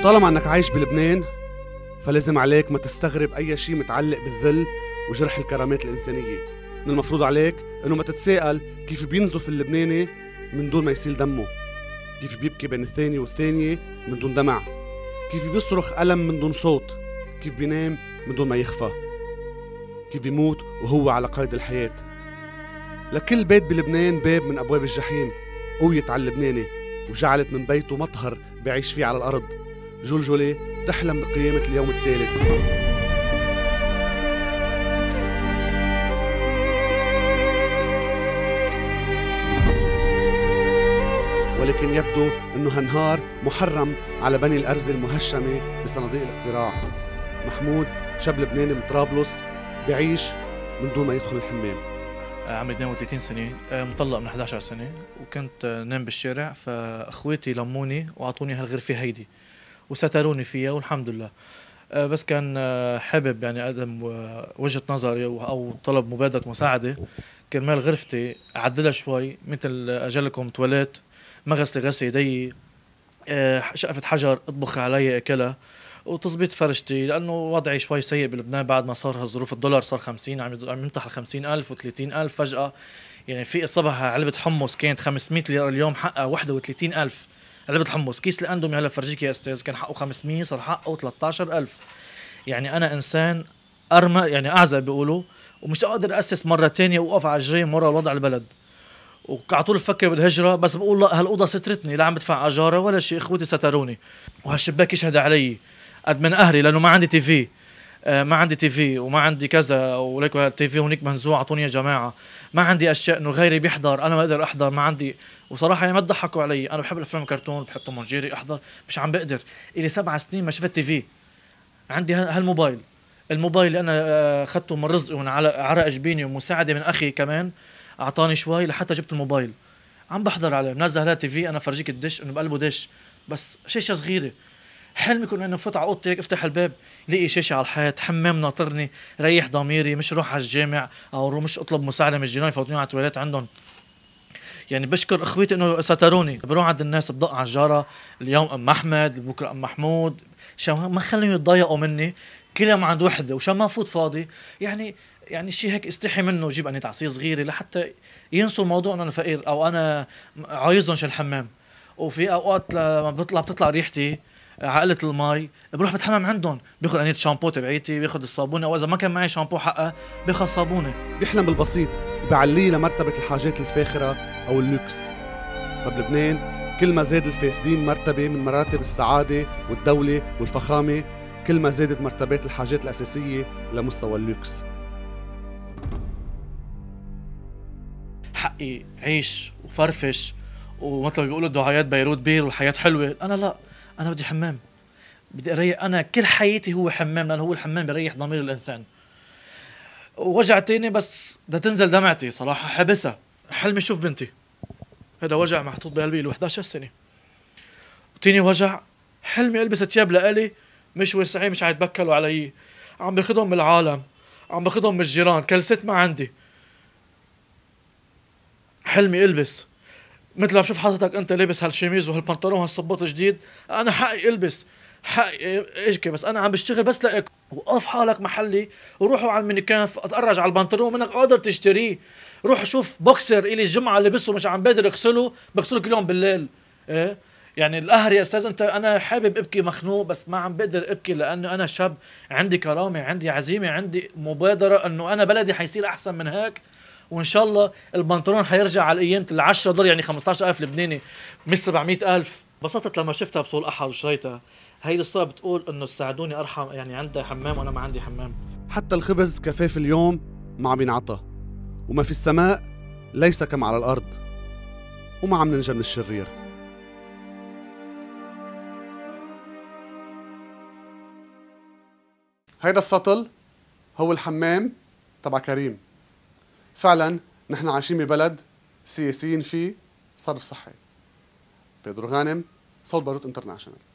طالما انك عايش بلبنان فلازم عليك ما تستغرب اي شيء متعلق بالذل وجرح الكرامات الانسانيه. من المفروض عليك انه ما تتساءل كيف بينزف اللبناني من دون ما يسيل دمه، كيف بيبكي بين الثانية والثانية من دون دمع، كيف بيصرخ ألم من دون صوت، كيف بينام من دون ما يخفى، كيف بيموت وهو على قيد الحياة. لكل بيت بلبنان باب من أبواب الجحيم قويت على اللبناني وجعلت من بيته مطهر بيعيش فيه على الأرض. جلجلة بتحلم بقيامة اليوم الثالث. ولكن يبدو أنه هالنهار محرم على بني الأرز المهشمة بصناديق الاقتراع. محمود شاب لبناني من طرابلس بيعيش من دون ما يدخل الحمام. عمري 32 سنة، مطلق من 11 سنة، وكنت نام بالشارع، فاخواتي لموني واعطوني هالغرفة هيدي وستروني فيها والحمد لله. بس كان حابب يعني اقدم وجهة نظري او طلب مبادرة مساعدة كرمال غرفتي اعدلها شوي، مثل اجلكم تواليت، ما غسل يدي، شقفة حجر اطبخ علي اكلها، وتظبيط فرشتي، لانه وضعي شوي سيء بلبنان بعد ما صار هالظروف. الدولار صار 50، عم ينطح ال 50,000 و30,000 فجأة. يعني في الصبح علبة حمص كانت 500 ليرة، اليوم حقها 31,000. علبة حمص، كيس الاندومي هلا فرجيك يا استاذ كان حقه 500 صار حقه 13,000. يعني انا انسان ارمى، يعني اعزى بيقولوا، ومش قادر اسس مرة تانية واوقف على رجلي مرة وضع البلد. وعلى طول بفكر بالهجرة، بس بقول لا، هالأوضة سترتني، لا عم بدفع أجارة ولا شيء، إخوتي ستروني، وهالشباك يشهد علي قد من أهلي، لأنه ما عندي تي في، ما عندي تي في وما عندي كذا، وليكو التي في هونيك منزوع، أعطوني يا جماعة. ما عندي أشياء إنه غيري بيحضر، أنا ما أقدر أحضر، ما عندي. وصراحة يعني ما تضحكوا علي، أنا بحب الأفلام الكرتون، بحب توم وجيري، أحضر، مش عم بقدر. إلي 7 سنين ما شفت تي في. عندي هالموبايل، الموبايل اللي أنا أخذته من رزقي ومن عرق جبيني ومساعدة من أخي كمان أعطاني شوي لحتى جبت الموبايل. عم بحضر عليه، منزل هلا تي في، انا فرجيك الدش انه بقلبه دش، بس شاشه صغيره. حلمي يكون انه فوت على اوضتي هيك افتح الباب لاقي شاشه على الحيط، حمام ناطرني، ريح ضميري، مش روح على الجامع او مش اطلب مساعده من الجيران يفوتوني على التواليت عندهم. يعني بشكر اخوتي انه ستروني. بروح عند الناس بدق على الجاره، اليوم ام احمد، بكره ام محمود، عشان ما خليهم يتضايقوا مني، كل يوم عند وحده، وشان ما فوت فاضي. يعني شيء هيك استحي منه، جيب اني تعصير صغيره لحتى ينسوا الموضوع انه انا فقير او انا عايزهم شي الحمام. وفي اوقات لما بتطلع ريحتي عقلة المي، بروح بتحمم عندهم، باخذ انية شامبو تبعيتي، باخذ الصابونه، او اذا ما كان معي شامبو حقها باخذ صابونه. بيحلم بالبسيط وبيعليه لمرتبة الحاجات الفاخرة او اللوكس. فبلبنان كل ما زاد الفاسدين مرتبة من مراتب السعادة والدولة والفخامة، كل ما زادت مرتبات الحاجات الأساسية لمستوى اللوكس. حقي عيش وفرفش، ومثل ما بيقولوا دعايات بيروت بير والحياة حلوة. أنا لا، أنا بدي حمام، بدي أريح. أنا كل حياتي هو حمام، لأنه هو الحمام بيريح ضمير الإنسان. ووجع تاني بس بدها تنزل دمعتي صراحة، حبسها. حلمي شوف بنتي، هذا وجع محطوط بقلبي له 11 سنة. وتاني وجع، حلمي ألبس ثياب لإلي مش وسعي، مش عيتبكلوا علي، عم باخدهم من العالم، عم باخدهم من الجيران، كلست ما عندي. حلمي البس مثل ما بشوف حضرتك انت لابس هالشميز وهالبنطلون وهالصباط جديد، انا حقي البس، حقي اجكي، بس انا عم بشتغل بس لاك. وقف حالك محلي وروحوا على المينيكان، اتفرج على البنطلون منك قادر تشتريه. روح شوف بوكسر الي الجمعه لبسه مش عم بقدر اغسله، بغسله كل يوم بالليل. ايه يعني القهر يا استاذ انت. انا حابب ابكي مخنوق بس ما عم بقدر ابكي، لانه انا شاب عندي كرامه، عندي عزيمه، عندي مبادره انه انا بلدي حيصير احسن من هيك. وان شاء الله البنطلون حيرجع على الايام ال10 دولار، يعني 15,000 لبناني مش 700,000. انبسطت لما شفتها بسوق الاحد وشريتها. هي الصورة بتقول انه ساعدوني ارحم، يعني عندها حمام وانا ما عندي حمام. حتى الخبز كفاف اليوم ما عم ينعطى، وما في السماء ليس كما على الأرض، وما عم ننجى من الشرير. هيدا السطل هو الحمام تبع كريم. فعلا نحن عايشين ببلد سياسيين فيه صرف صحي. بيدرو غانم، صوت باروت انترناشونال.